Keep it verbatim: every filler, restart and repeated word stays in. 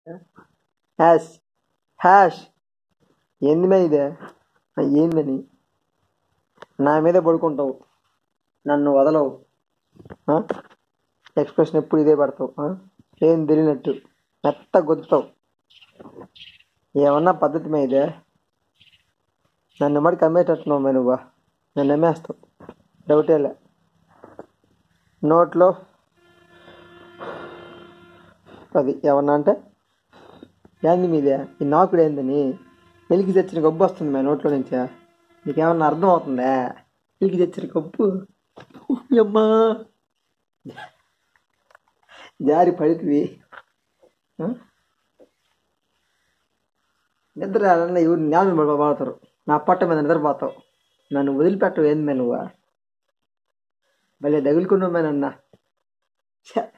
Hash hash ఏంది మే ఇదే ఏందని నా మీదే పడుకుంటావు, నన్ను వదలవు, ఎక్స్ప్రెషన్ ఎప్పుడు ఇదే పడతావు, ఏం తెలియనట్టు మెత్త గొద్దుతావు. ఏమన్నా పద్ధతి మే ఇదే? నన్ను మడికి అమ్మేటట్టున్నావు మే నువ్వా, నన్ను అమ్మేస్తావు డౌటేలే. నోట్లో అది ఏమన్నా అంటే ఏంది మీదే ఈ నాకుడు ఏందని ఎలికి తెచ్చిన గబ్బు వస్తుంది మే నోట్లో నుంచా, నీకేమన్నా అర్థం అవుతుందా? ఎలికి తెచ్చిన గబ్బు అమ్మా జారి పడితివి. నిద్ర ఎవరు జ్ఞానం పడతారు, నా పట్ట మీద నిద్రపోతావు, నన్ను వదిలిపెట్టవు ఏంది మే నువ్వా, భలే తగులుకున్నావు మే నన్న.